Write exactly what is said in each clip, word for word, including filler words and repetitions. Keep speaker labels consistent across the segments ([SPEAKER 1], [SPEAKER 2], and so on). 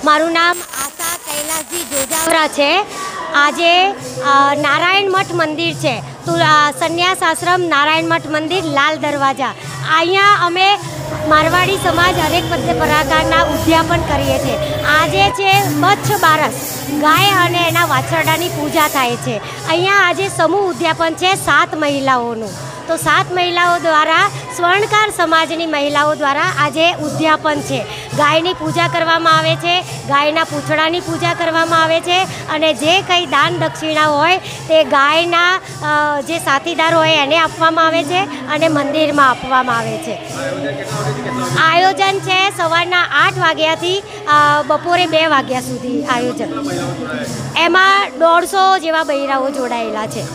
[SPEAKER 1] મારું નામ આશા કૈલાસજી જોજાવરા છે। આજે નારાયણ મઠ મંદિર છે, તો સંન્યાસ આશ્રમ નારાયણ મઠ મંદિર લાલ દરવાજા, અહીંયા અમે મારવાડી સમાજ હરેક પ્રકારના ઉદ્યાપન કરીએ છીએ। આજે છે બચ્છ બારસ, ગાય અને એના વાછરડાની પૂજા થાય છે। અહીંયા આજે સમૂહ ઉદ્યાપન છે સાત મહિલાઓનું, તો સાત મહિલાઓ દ્વારા સ્વર્ણકાર સમાજની મહિલાઓ દ્વારા આજે ઉદ્યાપન છે। ગાયની પૂજા કરવામાં આવે છે, ગાયના પૂંછડાની પૂજા કરવામાં આવે છે અને જે કંઈ દાન દક્ષિણા હોય તે ગાયના જે સાથીદાર હોય એને આપવામાં આવે છે અને મંદિરમાં આપવામાં આવે છે। આયોજન છે સવારના આઠ વાગ્યાથી બપોરે બે વાગ્યા સુધી આયોજન, એમાં દોઢસો જેવા બૈરાઓ જોડાયેલા છે।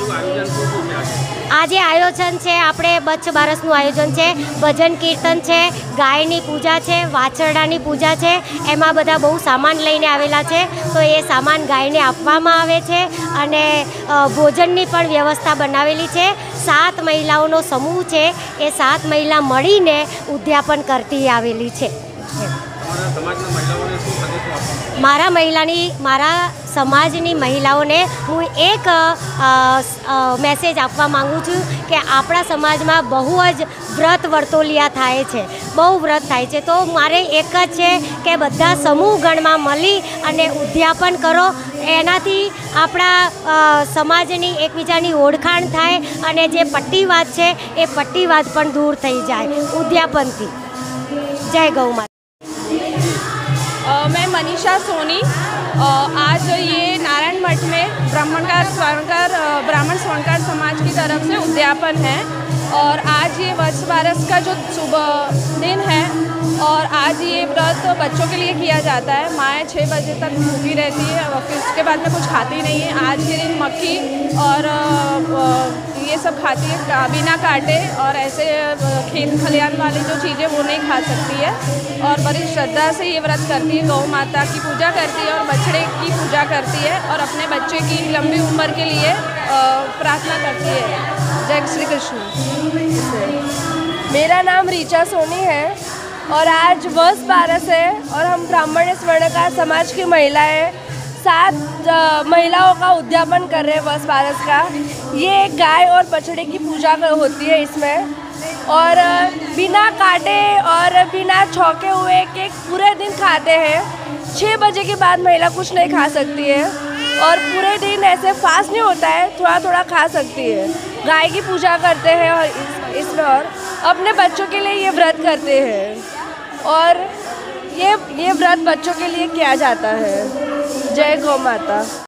[SPEAKER 1] આજે આયોજન છે આપણે બચ્છ બારસનું આયોજન છે, ભજન કીર્તન છે, ગાયની પૂજા છે, વાછરડાની પૂજા છે, એમાં બધા બહુ સામાન લઈને આવેલા છે, તો એ સામાન ગાયને આપવામાં આવે છે અને ભોજનની પણ વ્યવસ્થા બનાવેલી છે। સાત મહિલાઓનો સમૂહ છે, એ સાત મહિલા મળીને ઉદ્યાપન કરતી આવેલી છે। મારા મહિલાની મારા સમાજની મહિલાઓને હું એક મેસેજ આપવા માગું છું કે આપણા સમાજમાં બહુ જ વ્રત વર્તોલિયા થાય છે, બહુ વ્રત થાય છે, તો મારે એક જ છે કે બધા સમૂહ ગણમાં મળી અને ઉદ્યાપન કરો, એનાથી આપણા સમાજની એકબીજાની ઓળખાણ થાય અને જે પટ્ટીવાદ છે એ પટ્ટીવાદ પણ દૂર થઈ જાય ઉદ્યાપનથી। જય ગૌ માતા।
[SPEAKER 2] मैं मनीषा सोनी, आज ये नारायण मठ में ब्राह्मणकार स्वर्णकार ब्राह्मण स्वर्णकार समाज की तरफ से उद्यापन है और आज ये वर्ष बारस का जो सुबह दिन है और आज ये व्रत बच्चों के लिए किया जाता है। माएँ छः बजे तक भूखी रहती है और फिर उसके बाद में कुछ खाती नहीं है। आज के दिन मक्खी और ये सब खाती है बिना काटे और ऐसे खेत खलियान वाली जो चीज़ें वो नहीं खा सकती है और बड़ी श्रद्धा से ये व्रत करती है, गौ माता की पूजा करती है और बछड़े की पूजा करती है और अपने बच्चे की लंबी उम्र के लिए प्रार्थना करती है। जय श्री कृष्ण।
[SPEAKER 3] मेरा नाम रीचा सोनी है और आज वर्ष बारस है और हम ब्राह्मण स्वर्णकार समाज की महिलाएं सात महिलाओं का उद्यापन कर रहे हैं वर्ष बारस का। ये गाय और बछड़े की पूजा होती है इसमें, और बिना काटे और बिना छौके हुए केक पूरे दिन खाते हैं। छः बजे के बाद महिला कुछ नहीं खा सकती है और पूरे दिन ऐसे फास्ट नहीं होता है, थोड़ा थोड़ा खा सकती है। गाय की पूजा करते हैं और इस, इसमें और अपने बच्चों के लिए ये व्रत करते हैं और ये ये व्रत बच्चों के लिए किया जाता है। जय गौ माता।